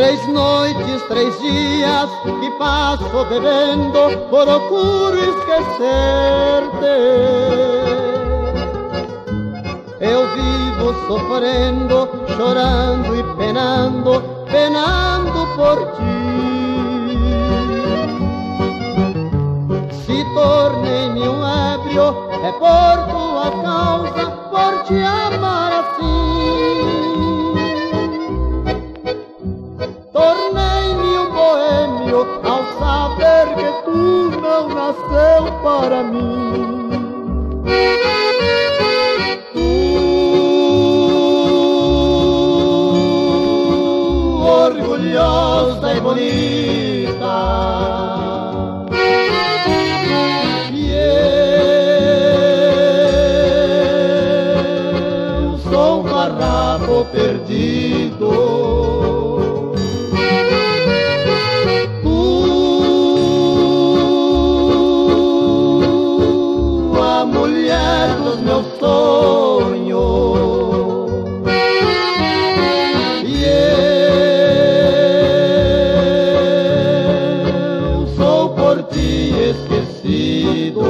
3 noites, 3 dias que passo bebendo, procuro esquecer-te. Eu vivo sofrendo, chorando e penando, penando por ti. Se tornei-me um ébrio, é por tua causa, por te amar assim. Tornei-me um boêmio ao saber que tu não nasceu para mim. Tu, orgulhosa e bonita, e eu sou um farrapo perdido. Meu sonho, e eu sou por ti esquecido.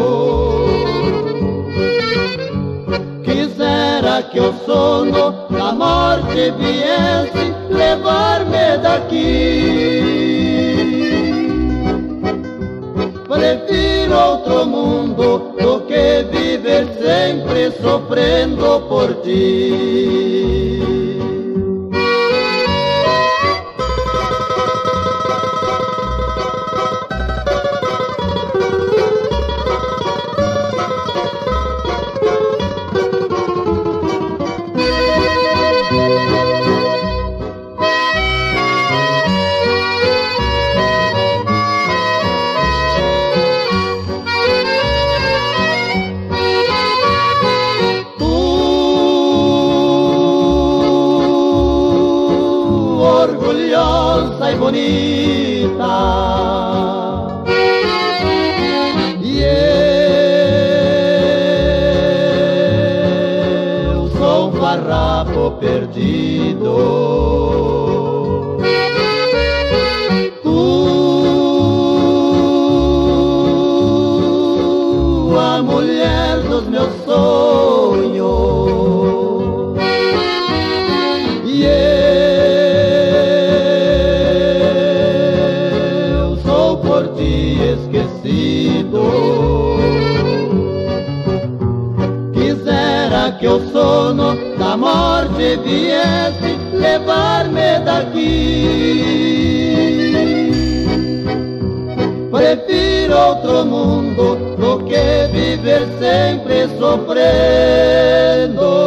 Quisera que o sono da morte viesse levar-me daqui. Prefiro outro mundo do que viver sempre sofrendo por ti. Orgulhosa e bonita, e eu sou um farrapo perdido. Tu, a mulher dos meus sonhos, e por ti esquecido. Quisera que o sono da morte viesse levar-me daqui. Prefiro outro mundo do que viver sempre sofrendo.